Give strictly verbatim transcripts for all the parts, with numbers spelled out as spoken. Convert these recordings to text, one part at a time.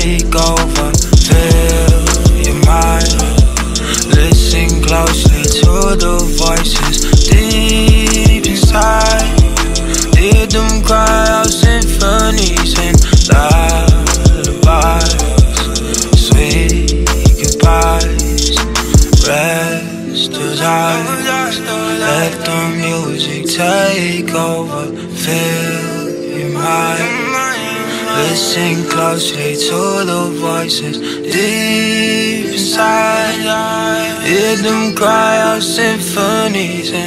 take over. Fill your mind. Listen closely to the voices deep inside. Hear them cry out symphonies and lullabies, sweet goodbyes. Rest those eyes, let the music take over. Fill your mind. Listen closely to the voices deep inside. Hear them cry out symphonies and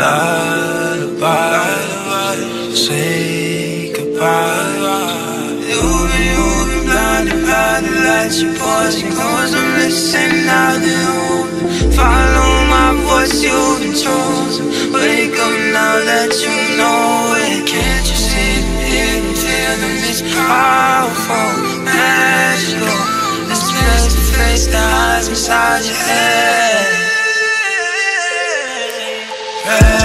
lullabies, say goodbye. You've been, you've been blinded by the lights you're pausing, cause I'm listening now that you've follow my voice, you've been chosen. Wake up now that you know it. Can't you see it, hear and feel them? It's powerful, magical. Let's face to face the eyes inside your head.